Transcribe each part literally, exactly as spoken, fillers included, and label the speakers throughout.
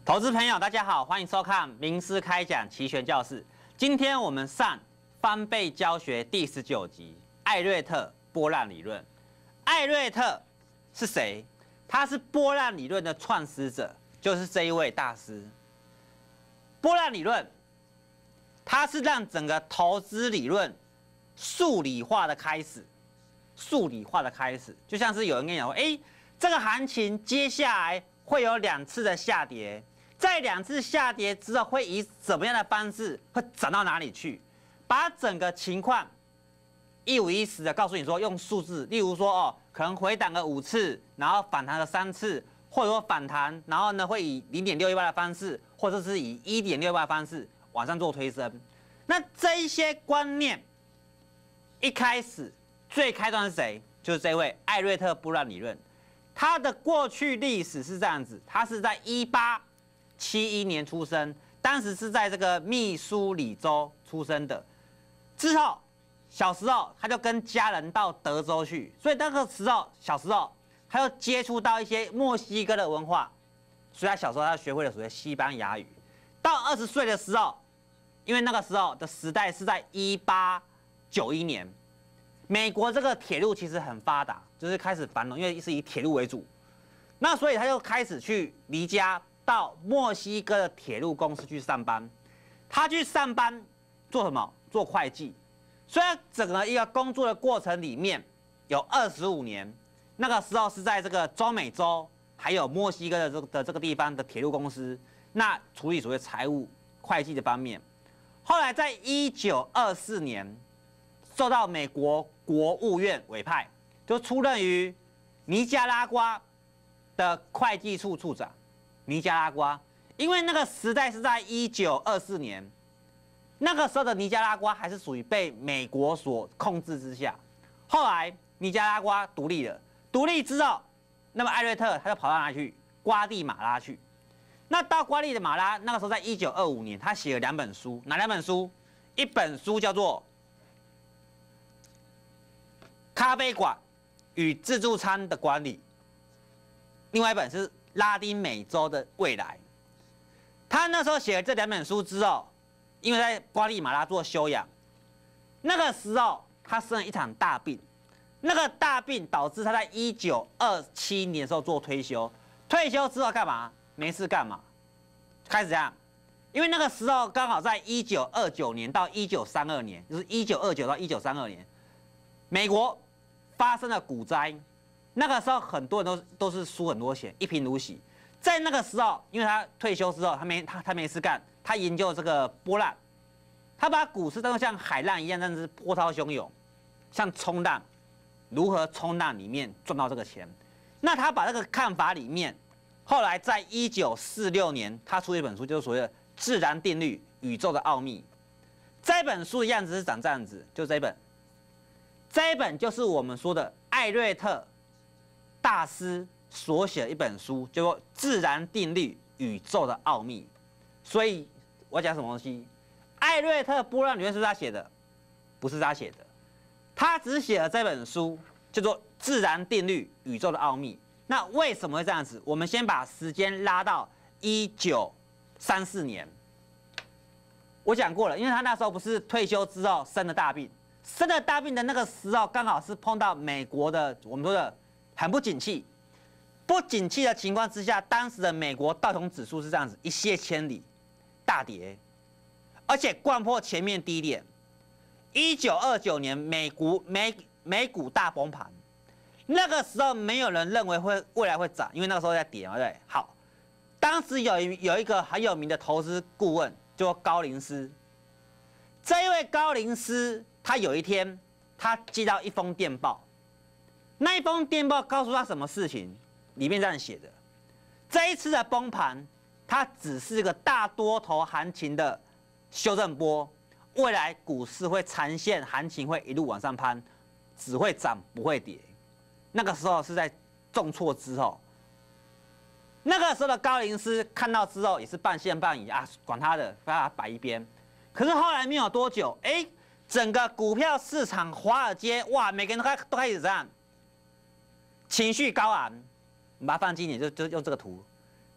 Speaker 1: 投资朋友，大家好，欢迎收看名师开讲期权教室。今天我们上翻倍教学第十九集，艾瑞特波浪理论。艾瑞特是谁？他是波浪理论的创始者，就是这一位大师。波浪理论，它是让整个投资理论数理化的开始，数理化的开始，就像是有人跟你讲说，哎，这个行情接下来会有两次的下跌。在两次下跌之后，会以怎么样的方式会涨到哪里去？把整个情况一五一十的告诉你说，用数字，例如说哦，可能回档个五次，然后反弹了三次，或者说反弹，然后呢会以零点六一八的方式，或者是以一点六八的方式往上做推升。那这一些观念一开始最开端是谁？就是这位艾瑞特波浪理论。他的过去历史是这样子，他是在一八七一年出生，当时是在这个密苏里州出生的。之后，小时候他就跟家人到德州去，所以那个时候小时候他就接触到一些墨西哥的文化，所以他小时候他学会了所谓西班牙语。到二十岁的时候，因为那个时候的时代是在一八九一年，美国这个铁路其实很发达，就是开始繁荣，因为是以铁路为主。那所以他就开始去离家。到墨西哥的铁路公司去上班，他去上班做什么？做会计。所以整个一个工作的过程里面有二十五年，那个时候是在这个中美洲还有墨西哥的这个的这个地方的铁路公司，那处理所谓财务会计的方面。后来在一九二四年，受到美国国务院委派，就出任于尼加拉瓜的会计处处长。尼加拉瓜，因为那个时代是在一九二四年，那个时候的尼加拉瓜还是属于被美国所控制之下。后来尼加拉瓜独立了，独立之后，那么艾瑞特他就跑到哪里去？瓜地马拉去。那到瓜地马拉，那个时候在一九二五年，他写了两本书，哪两本书？一本书叫做《咖啡馆与自助餐的管理》，另外一本是拉丁美洲的未来。他那时候写了这两本书之后，因为在瓜地马拉做休养，那个时候他生了一场大病，那个大病导致他在一九二七年的时候做退休。退休之后干嘛？没事干嘛？开始这样，因为那个时候刚好在一九二九年到一九三二年，就是一九二九到一九三二年，美国发生了股灾。那个时候很多人都都是输很多钱，一贫如洗。在那个时候，因为他退休之后，他没他他没事干，他研究这个波浪，他把股市当作像海浪一样，但是波涛汹涌，像冲浪，如何冲浪里面赚到这个钱。那他把这个看法里面，后来在一九四六年，他出一本书，就是所谓的《自然定律：宇宙的奥秘》。这本书的样子是长这样子，就这一本，这一本就是我们说的艾瑞特大师所写的一本书，叫做《自然定律：宇宙的奥秘》。所以我要讲什么东西？艾瑞特波浪理论是不是他写的？不是他写的，他只写了这本书，叫做《自然定律：宇宙的奥秘》。那为什么会这样子？我们先把时间拉到一九三四年。我讲过了，因为他那时候不是退休之后生了大病，生了大病的那个时候，刚好是碰到美国的我们说的很不景气，不景气的情况之下，当时的美国道琼指数是这样子，一泻千里，大跌，而且掼破前面低点。一九二九年，美股美美股大崩盘，那个时候没有人认为会未来会涨，因为那个时候在跌嘛，对不对？好，当时有一有一个很有名的投资顾问，叫高林斯。这一位高林斯，他有一天他接到一封电报。那一封电报告诉他什么事情？里面这样写的：这一次的崩盘，它只是个大多头行情的修正波，未来股市会长线行情会一路往上攀，只会涨不会跌。那个时候是在重挫之后，那个时候的高林斯看到之后也是半信半疑啊，管他的，把它摆一边。可是后来没有多久，哎，整个股票市场，华尔街，哇，每个人都开都开始这样。情绪高昂，把它放近一点，就就用这个图。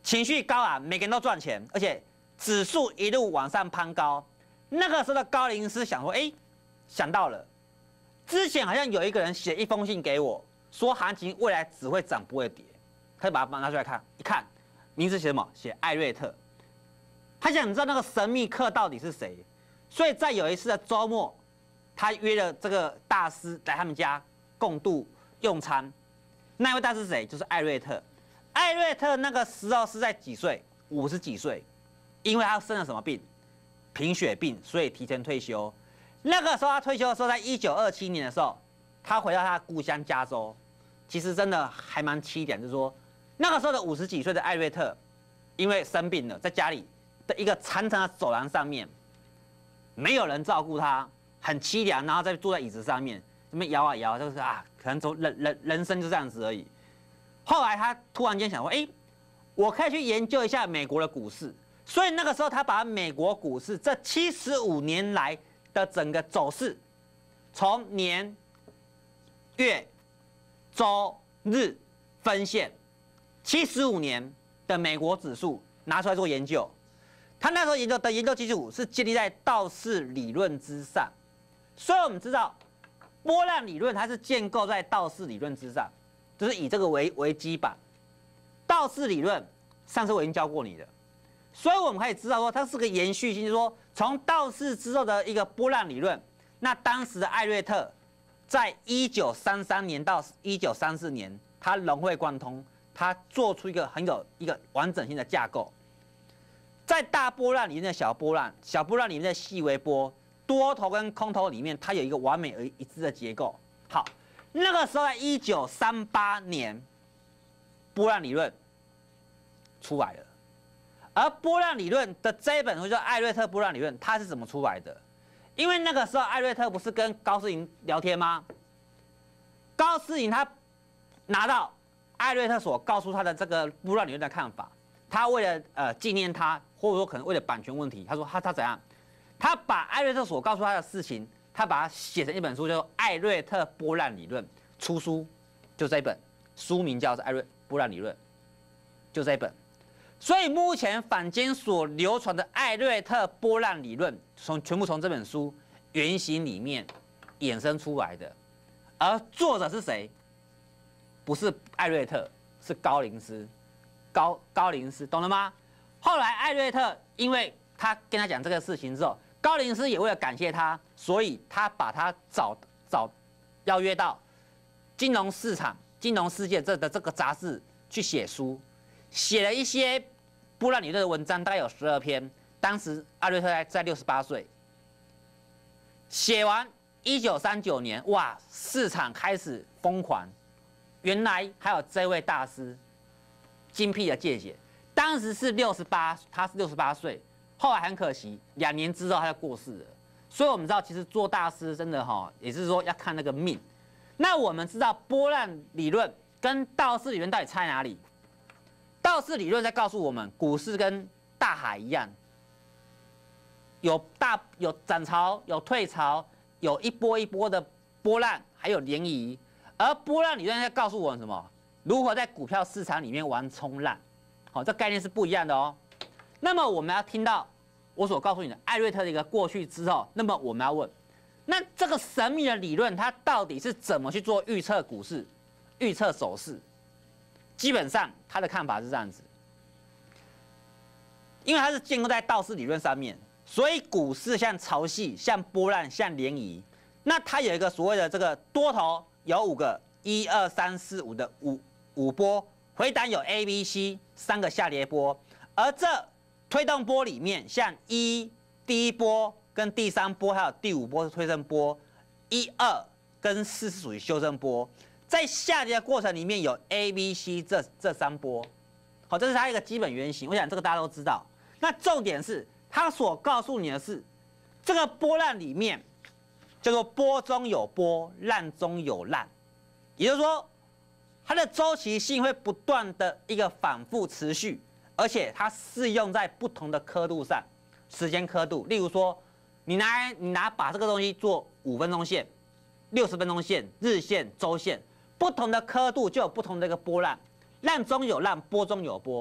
Speaker 1: 情绪高啊，每个人都赚钱，而且指数一路往上攀高。那个时候的高龄师想说，哎，想到了，之前好像有一个人写一封信给我，说行情未来只会涨不会跌，他就把它拿出来看，一看，名字写什么？写艾瑞特。他想知道那个神秘客到底是谁，所以在有一次的周末，他约了这个大师来他们家共度用餐。那位大师是谁？就是艾瑞特。艾瑞特那个时候是在几岁？五十几岁，因为他生了什么病？贫血病，所以提前退休。那个时候他退休的时候，在一九二七年的时候，他回到他的故乡加州。其实真的还蛮凄凉，就是说那个时候的五十几岁的艾瑞特，因为生病了，在家里的一个长长的走廊上面，没有人照顾他，很凄凉，然后再坐在椅子上面，这边摇啊摇，就是啊，可能走人人人生就这样子而已。后来他突然间想说，哎，我可以去研究一下美国的股市，所以那个时候他把美国股市这七十五年来的整个走势，从年、月、周、日分线，七十五年的美国指数拿出来做研究。他那时候研究的研究基础是建立在道氏理论之上，所以我们知道波浪理论它是建构在道氏理论之上，就是以这个为为基板。道氏理论上次我已经教过你的，所以我们可以知道说它是个延续性，就是说从道氏之后的一个波浪理论。那当时的艾瑞特在一九三三年到一九三四年，他融会贯通，他做出一个很有一个完整性的架构。在大波浪里面的小波浪，小波浪里面的细微波，多头跟空头里面，它有一个完美而一致的结构。好，那个时候在一九三八年，波浪理论出来了。而波浪理论的这一本书叫《艾瑞特波浪理论》，它是怎么出来的？因为那个时候艾瑞特不是跟高士林聊天吗？高士林他拿到艾瑞特所告诉他的这个波浪理论的看法，他为了呃纪念他，或者说可能为了版权问题，他说他他怎样？他把艾瑞特所告诉他的事情，他把它写成一本书，叫做《艾瑞特波浪理论》，出书就这一本，书名叫做《艾瑞波浪理论》，就这一本。所以目前坊间所流传的艾瑞特波浪理论，从全部从这本书原型里面衍生出来的。而作者是谁？不是艾瑞特，是高林斯。高高林斯，懂了吗？后来艾瑞特因为他跟他讲这个事情之后，高林斯也为了感谢他，所以他把他找找邀约到金融市场、金融世界这的这个杂志去写书。写了一些波浪理论的文章，大概有十二篇。当时艾瑞特在在六十八岁，写完一九三九年，哇，市场开始疯狂。原来还有这位大师，精辟的见解。当时是六十八，他是六十八岁，后来很可惜，两年之后他就过世了。所以我们知道，其实做大师真的哈，也是说要看那个命。那我们知道波浪理论跟道氏理论到底差在哪里？道氏理论在告诉我们，股市跟大海一样，有大有涨潮，有退潮，有一波一波的波浪，还有涟漪。而波浪理论在告诉我们什么？如何在股票市场里面玩冲浪？好，这概念是不一样的哦。那么我们要听到我所告诉你的艾瑞特的一个过去之后，那么我们要问，那这个神秘的理论它到底是怎么去做预测股市、预测走势？基本上他的看法是这样子，因为它是建构在道氏理论上面，所以股市像潮汐、像波浪、像涟漪。那它有一个所谓的这个多头有五个，一二三四五的五五波，回档有 A、B、C 三个下跌波，而这推动波里面，像一第一波跟第三波，还有第五波是推升波，一二跟四是属于修正波。在下跌的过程里面有 A、B、C 这这三波，好，这是它一个基本原型。我想这个大家都知道。那重点是，它所告诉你的是，这个波浪里面叫做波中有波，浪中有浪，也就是说，它的周期性会不断的一个反复持续，而且它适用在不同的刻度上，时间刻度。例如说，你拿你拿把这个东西做五分钟线、六十分钟线、日线、周线。不同的刻度就有不同的一个波浪，浪中有浪，波中有波。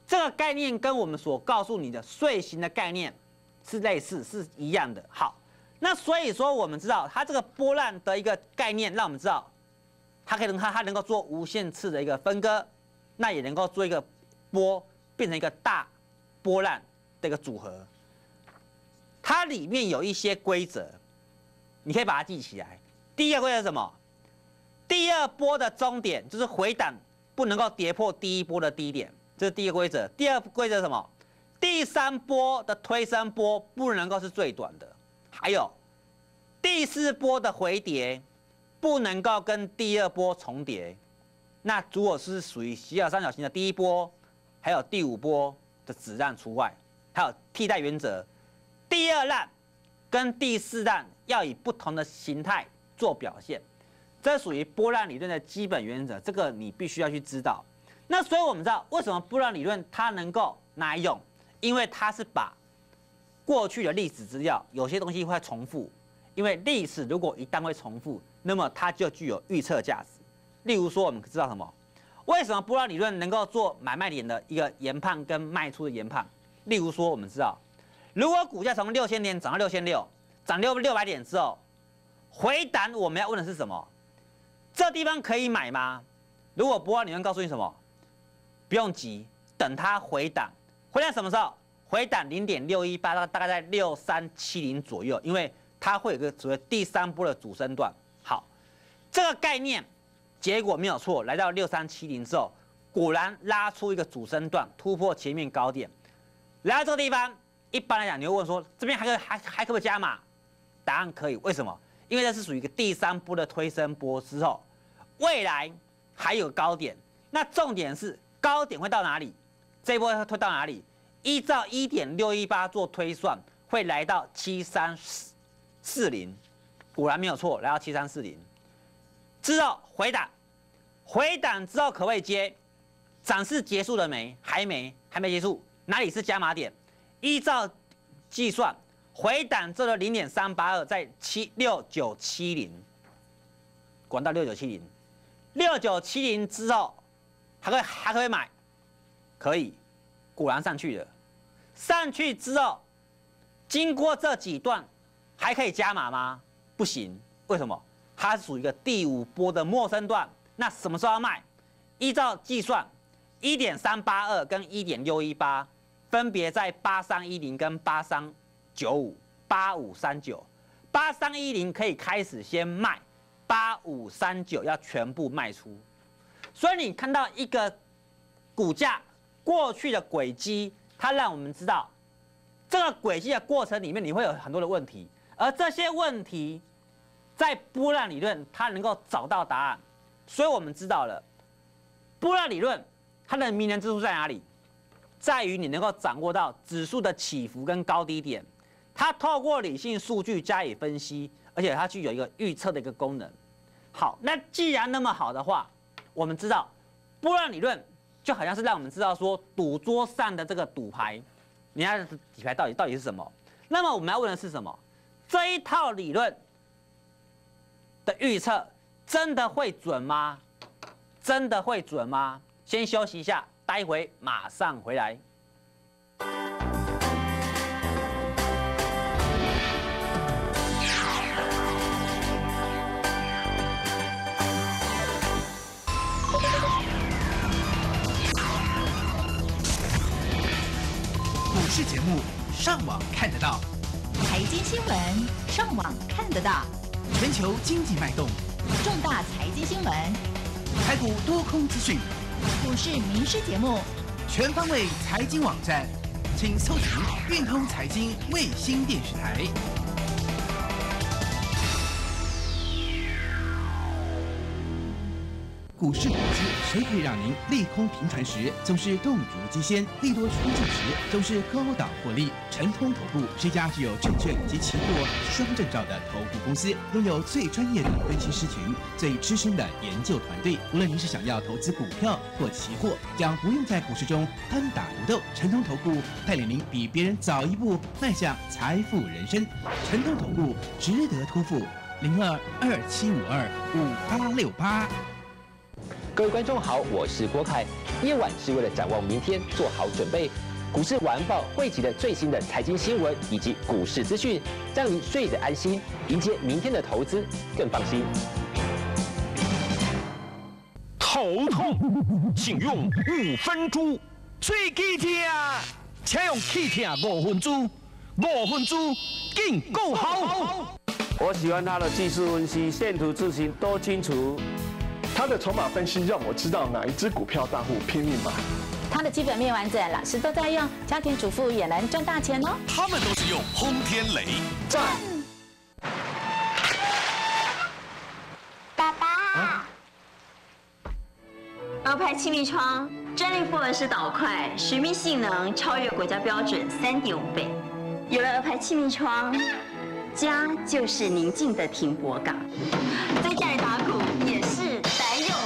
Speaker 1: 这个概念跟我们所告诉你的睡型的概念是类似，是一样的。好，那所以说我们知道它这个波浪的一个概念，让我们知道它可以能它它能够做无限次的一个分割，那也能够做一个波变成一个大波浪的一个组合。它里面有一些规则，你可以把它记起来。第一个规则是什么？第二波的终点就是回档不能够跌破第一波的低点，这是第一个规则。第二规则是什么？第三波的推升波不能够是最短的，还有第四波的回跌不能够跟第二波重叠。那如果是属于希尔三角形的第一波，还有第五波的子浪除外，还有替代原则。第二浪跟第四浪要以不同的形态做表现，这属于波浪理论的基本原则，这个你必须要去知道。那所以我们知道为什么波浪理论它能够拿来用，因为它是把过去的历史资料有些东西会重复，因为历史如果一旦会重复，那么它就具有预测价值。例如说，我们知道什么？为什么波浪理论能够做买卖点的一个研判跟卖出的研判？例如说，我们知道。如果股价从六千点涨到六千六，涨六六百点之后，回档我们要问的是什么？这地方可以买吗？如果波浪理论告诉你什么？不用急，等它回档。回档什么时候？回档零点六一八，大概在六三七零左右，因为它会有个所谓第三波的主升段。好，这个概念结果没有错，来到六三七零之后，果然拉出一个主升段，突破前面高点，来到这个地方。一般来讲，你会问说，这边还可还还可不可以加码？答案可以，为什么？因为这是属于一个第三波的推升波之后，未来还有高点。那重点是高点会到哪里？这一波会推到哪里？依照一点六一八做推算，会来到七三四零，果然没有错，来到七三四零之后回档，回档之后可不可以接？涨势结束了没？还没，还没结束。哪里是加码点？依照计算，回档这个零点三八二在七六九七零，管到六九七零，六九七零之后还可以还可以买，可以，果然上去了。上去之后，经过这几段还可以加码吗？不行，为什么？它是属于一个第五波的末升段，那什么时候要卖？依照计算，一点三八二跟一点六一八。分别在八三一零跟八三九五、八五三九，八三一零可以开始先卖，八五三九要全部卖出。所以你看到一个股价过去的轨迹，它让我们知道这个轨迹的过程里面你会有很多的问题，而这些问题在波浪理论它能够找到答案。所以我们知道了波浪理论它的迷人之处在哪里？在于你能够掌握到指数的起伏跟高低点，它透过理性数据加以分析，而且它具有一个预测的一个功能。好，那既然那么好的话，我们知道波浪理论就好像是让我们知道说赌桌上的这个赌牌，你看底牌到底到底是什么？那么我们要问的是什么？这一套理论的预测真的会准吗？真的会准吗？先休息一下。待会马上回来。
Speaker 2: 股市节目上网看得到，
Speaker 3: 财经新闻上网看得到，
Speaker 2: 全球经济脉动，
Speaker 3: 重大财经新闻，
Speaker 2: 台股多空资讯。
Speaker 3: 股市名师节目，
Speaker 2: 全方位财经网站，请搜寻运通财经卫星电视台。股市投资，谁可以让您利空频传时总是动如鸡先，利多出尽时总是高档获利？晨通投顾是一家具有证券及期货双证照的投顾公司，拥有最专业的分析师群、最资深的研究团队。无论您是想要投资股票或期货，将不用在股市中单打独斗。晨通投顾带领您比别人早一步迈向财富人生。晨通投顾值得托付。零二二七五二五八六八。
Speaker 4: 各位观众好，我是郭凯。夜晚是为了展望明天，做好准备。股市晚报汇集的最新的财经新闻以及股市资讯，让你睡得安心，迎接明天的投资更放心。
Speaker 5: 头痛，请用五分猪。最气痛，请用气痛五分猪。五分猪更够好。
Speaker 6: 我喜欢他的技术分析，线图字形都清楚。
Speaker 7: 他的筹码分析让我知道哪一只股票大户拼命买。
Speaker 8: 他的基本面完整，老师都在用，家庭主妇也能赚大钱哦。
Speaker 5: 他们都是用轰天雷。
Speaker 7: 赞。
Speaker 9: 爸爸。鹅牌气密窗，专利复合式导块，水密性能超越国家标准三点五倍。有了鹅牌气密窗，家就是宁静的停泊港。在家里打鼓也是得用。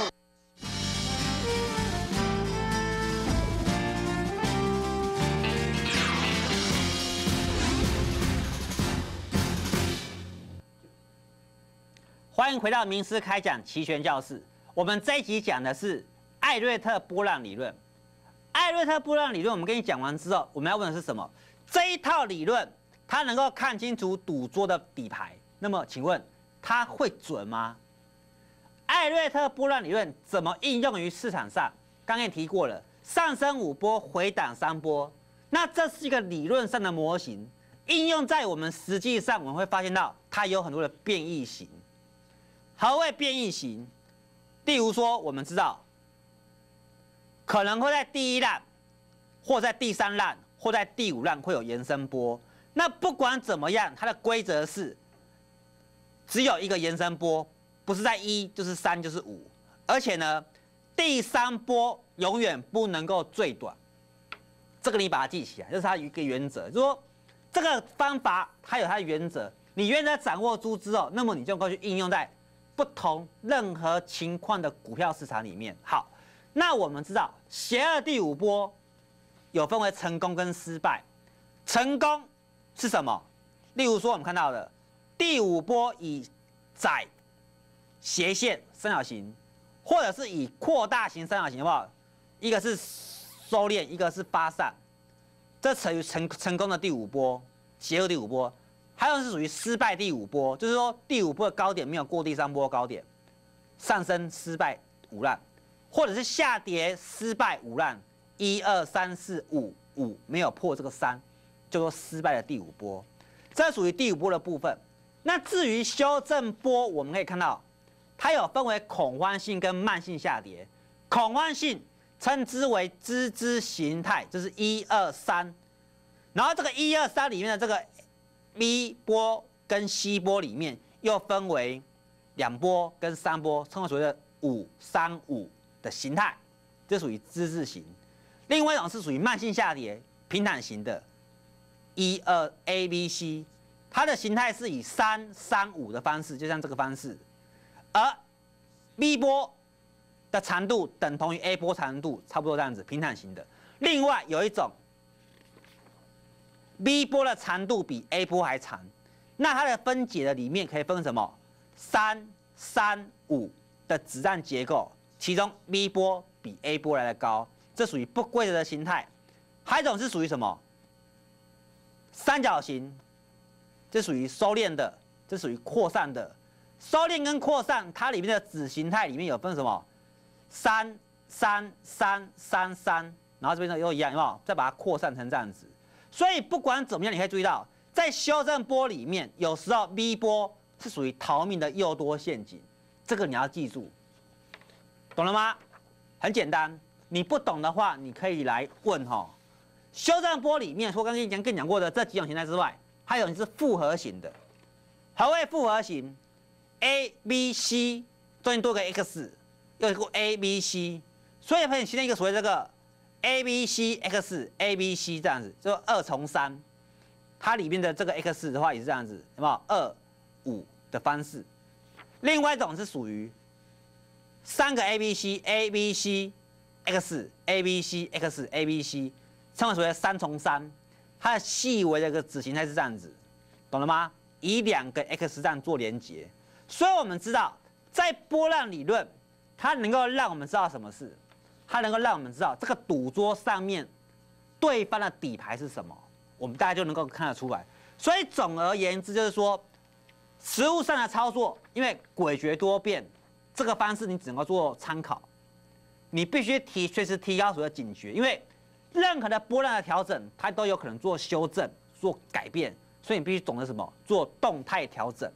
Speaker 1: 欢迎回到名师开讲期权教室。我们这一集讲的是艾瑞特波浪理论。艾瑞特波浪理论，我们跟你讲完之后，我们要问的是什么？这一套理论，它能够看清楚赌桌的底牌。那么，请问它会准吗？艾瑞特波浪理论怎么应用于市场上？刚才提过了，上升五波，回档三波。那这是一个理论上的模型，应用在我们实际上，我们会发现到它有很多的变异型。何谓变异型？例如说，我们知道可能会在第一浪，或在第三浪，或在第五浪会有延伸波。那不管怎么样，它的规则是只有一个延伸波，不是在一就是三就是五。而且呢，第三波永远不能够最短。这个你把它记起来，这是它一个原则。就是说，这个方法它有它的原则，你原则掌握住之后，那么你就能够去应用在不同任何情况的股票市场里面。好，那我们知道邪恶第五波有分为成功跟失败。成功是什么？例如说我们看到的第五波以窄斜线三角形，或者是以扩大型三角形，好不好？一个是收敛，一个是发散，这属于成成功的第五波，邪恶第五波。还有是属于失败第五波，就是说第五波的高点没有过第三波高点，上升失败五浪，或者是下跌失败五浪，一二三四五五没有破这个三，叫做失败的第五波，这属于第五波的部分。那至于修正波，我们可以看到它有分为恐慌性跟慢性下跌，恐慌性称之为支支形态，就是一二三，然后这个一二三里面的这个B 波跟 C 波里面又分为两波跟三波，称为所谓的五三五的形态，这属于之字形。另外一种是属于慢性下跌平坦型的，一二 A B C， 它的形态是以三三五的方式，就像这个方式，而 B 波的长度等同于 A 波长度，差不多这样子平坦型的。另外有一种B 波的长度比 A 波还长，那它的分解的里面可以分什么？三三五的子弹结构，其中 B 波比 A 波来的高，这属于不规则的形态。还有一种是属于什么？三角形，这属于收敛的，这属于扩散的。收敛跟扩散，它里面的子形态里面有分什么？三三三三三，然后这边呢又一样，有没有？再把它扩散成这样子。所以不管怎么样，你可以注意到，在修正波里面，有时候 B 波是属于逃命的诱多陷阱，这个你要记住，懂了吗？很简单，你不懂的话，你可以来问哈。修正波里面，除了刚刚跟你讲过的这几种形态之外，还有你是复合型的。何谓复合型 ？A、B、C 中间多个 X， 又一个 A、B、C， 所以很形成一个所谓这个。A B C X A B C 这样子，就二乘三，它里面的这个 X 的话也是这样子，有没有二五的方式？另外一种是属于三个 A B C A B C X A B C X A B C， 称为所谓的三乘三，它的细微的一个子形态是这样子，懂了吗？以两个 X 这样做连结，所以我们知道，在波浪理论， 它能够让我们知道什么事？它能够让我们知道这个赌桌上面对方的底牌是什么，我们大家就能够看得出来。所以总而言之，就是说，实务上的操作，因为诡谲多变，这个方式你只能够做参考，你必须提随时提高所谓的警觉，因为任何的波浪的调整，它都有可能做修正、做改变，所以你必须懂得什么？做动态调整。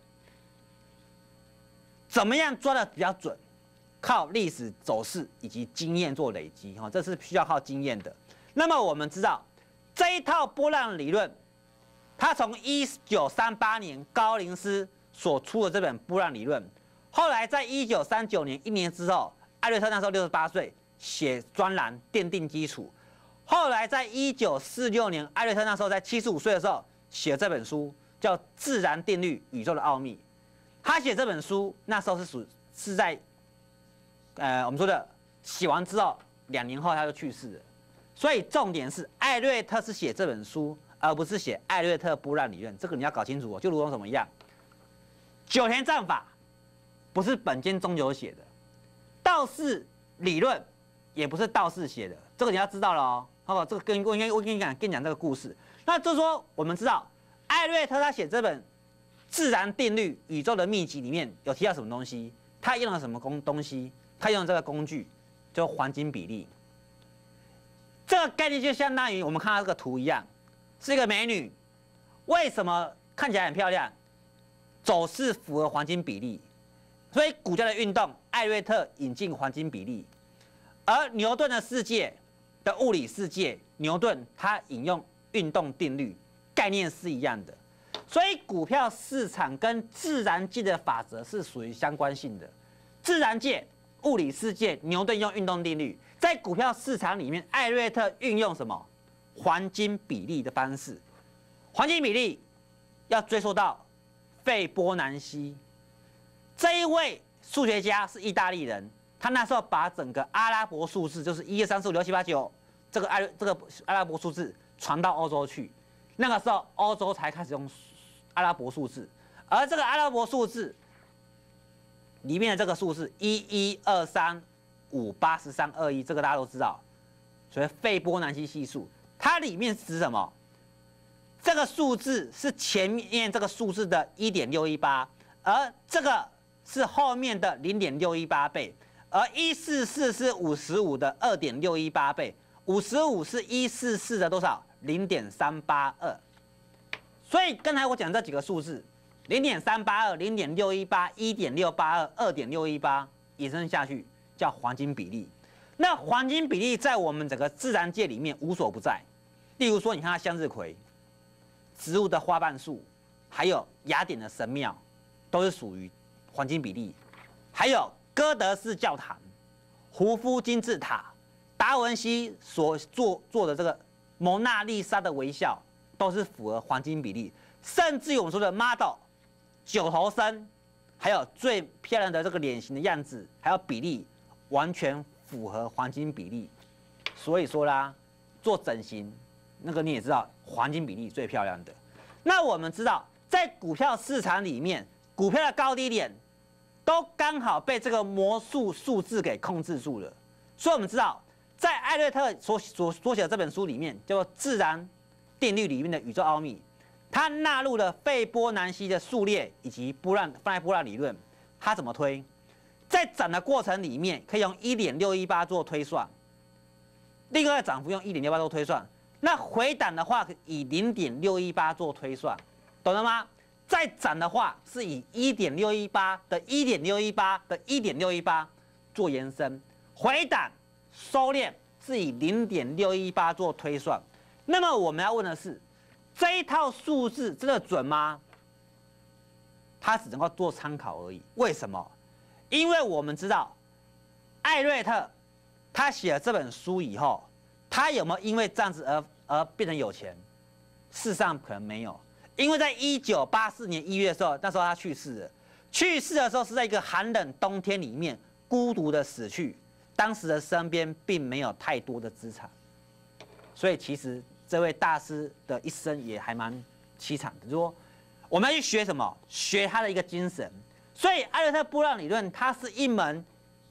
Speaker 1: 怎么样抓的比较准？靠历史走势以及经验做累积，哈，这是需要靠经验的。那么我们知道这一套波浪理论，它从一九三八年高林斯所出的这本波浪理论，后来在一九三九年一年之后，艾略特那时候六十八岁，写专栏奠定基础。后来在一九四六年，艾略特那时候在七十五岁的时候写这本书，叫《自然定律：宇宙的奥秘》。他写这本书那时候是属是在。呃，我们说的写完之后，两年后他就去世了。所以重点是艾略特是写这本书，而不是写艾略特波浪理论。这个你要搞清楚哦，就如同什么一样，九田战法不是本间宗久写的，道氏理论也不是道氏写的，这个你要知道了哦。好不好？这个跟我应该我跟你讲跟你讲这个故事。那就是说，我们知道艾略特他写这本《自然定律：宇宙的秘籍》里面有提到什么东西？他用了什么工东西？他用的这个工具就黄金比例，这个概念就相当于我们看到这个图一样，是一个美女，为什么看起来很漂亮？走势符合黄金比例，所以股价的运动，艾略特引进黄金比例，而牛顿的世界的物理世界，牛顿他引用运动定律，概念是一样的，所以股票市场跟自然界的法则是属于相关性的，自然界。物理世界，牛顿用运动定律，在股票市场里面，艾略特运用什么黄金比例的方式？黄金比例要追溯到费波南西这一位数学家是意大利人，他那时候把整个阿拉伯数字，就是一二三四五六七八九这个阿这个阿拉伯数字传到欧洲去，那个时候欧洲才开始用阿拉伯数字，而这个阿拉伯数字。里面的这个数是一一二三五八十三二一，这个大家都知道，所以费波南西系数，它里面指什么？这个数字是前面这个数字的 一点六一八，而这个是后面的 零点六一八倍，而一四四是五十五的 二点六一八倍，五十五是一四四的多少？ 零点三八二。所以刚才我讲这几个数字。零点三八二、零点六一八、一点六八二、二点六一八，延伸下去叫黄金比例。那黄金比例在我们整个自然界里面无所不在。例如说，你看它向日葵、植物的花瓣树，还有雅典的神庙，都是属于黄金比例。还有哥德式教堂、胡夫金字塔、达文西所做做的这个蒙娜丽莎的微笑，都是符合黄金比例。甚至于我们说的 model。九头身，还有最漂亮的这个脸型的样子，还有比例，完全符合黄金比例。所以说啦，做整形那个你也知道，黄金比例最漂亮的。那我们知道，在股票市场里面，股票的高低点都刚好被这个魔术数字给控制住了。所以我们知道，在艾略特所所所写的这本书里面，叫做《自然定律》里面的宇宙奥秘。它纳入了费波南西的数列以及波浪放在波浪理论，它怎么推？在涨的过程里面，可以用 一点六一八做推算，另外涨幅用 一点六八做推算。那回档的话，以 零点六一八做推算，懂了吗？再涨的话，是以 一点六一八的 一点六一八的 一点六一八做延伸，回档收敛是以 零点六一八做推算。那么我们要问的是，这一套数字真的准吗？它只能够做参考而已。为什么？因为我们知道，艾略特他写了这本书以后，他有没有因为这样子而而变成有钱？事实上可能没有，因为在一九八四年一月的时候，那时候他去世了。去世的时候是在一个寒冷冬天里面孤独的死去，当时的身边并没有太多的资产，所以其实。这位大师的一生也还蛮凄惨的，就是说我们要去学什么？学他的一个精神。所以艾略特波浪理论，它是一门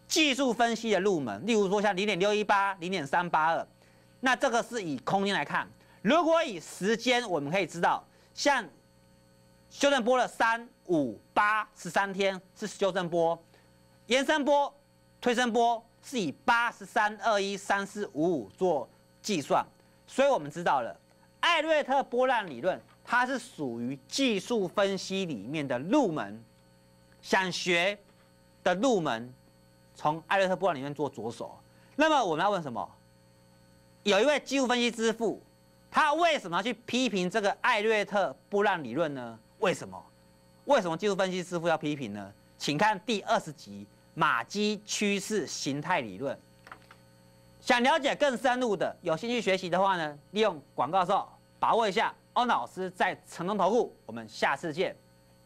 Speaker 1: 技术分析的入门，例如说像零点六一八、零点三八二，那这个是以空间来看。如果以时间，我们可以知道，像修正波的三、五、八、十三天是修正波，延伸波、推升波是以八、十三、二一、三四、五五做计算，所以我们知道了艾略特波浪理论，它是属于技术分析里面的入门。想学的入门，从艾略特波浪理论做着手。那么我们要问什么？有一位技术分析之父，他为什么要去批评这个艾略特波浪理论呢？为什么？为什么技术分析之父要批评呢？请看第二十集马基趋势形态理论。想了解更深入的，有兴趣学习的话呢，利用广告的时候把握一下。欧老师在成功投顾，我们下次见。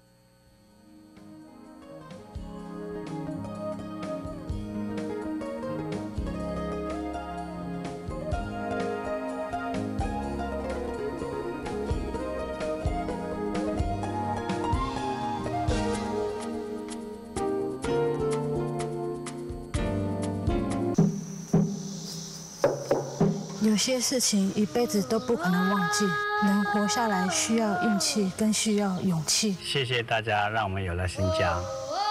Speaker 10: 有些事情一辈子都不可能忘记，能活下来需要运气，更需要勇气。
Speaker 11: 谢谢大家，让我们有了新家。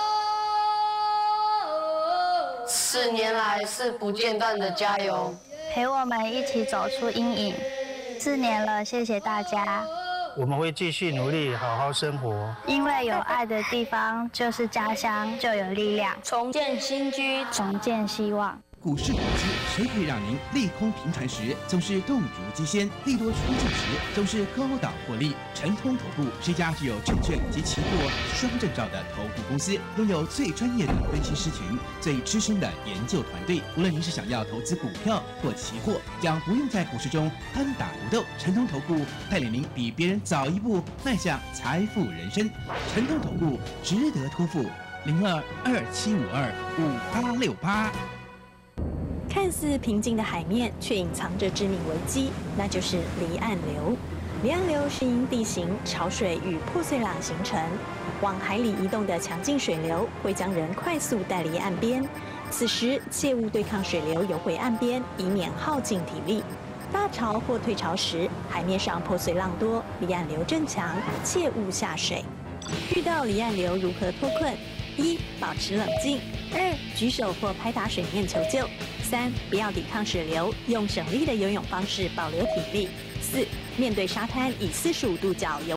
Speaker 12: 四年来是不间断的加油，
Speaker 13: 陪我们一起走出阴影。四年了，谢谢大家。
Speaker 11: 我们会继续努力，好好生活。
Speaker 13: 因为有爱的地方就是家乡，就有力量。
Speaker 12: 重建新居，
Speaker 13: 重建希望。
Speaker 2: 股市投资，谁可以让您利空频传时总是动如鸡先，利多出尽时总是高档获利？晨通投顾是一家具有证券及期货双证照的投顾公司，拥有最专业的分析师群、最资深的研究团队。无论您是想要投资股票或期货，将不用在股市中单打独斗，晨通投顾带领您比别人早一步迈向财富人生。晨通投顾值得托付，零二二七五二五八六八。
Speaker 14: 看似平静的海面，却隐藏着致命危机，那就是离岸流。离岸流是因地形、潮水与破碎浪形成，往海里移动的强劲水流会将人快速带离岸边。此时切勿对抗水流游回岸边，以免耗尽体力。大潮或退潮时，海面上破碎浪多，离岸流正强，切勿下水。遇到离岸流如何脱困？一、保持冷静；二、举手或拍打水面求救；三、不要抵抗水流，用省力的游泳方式保留体力；四、面对沙滩以四十五度角游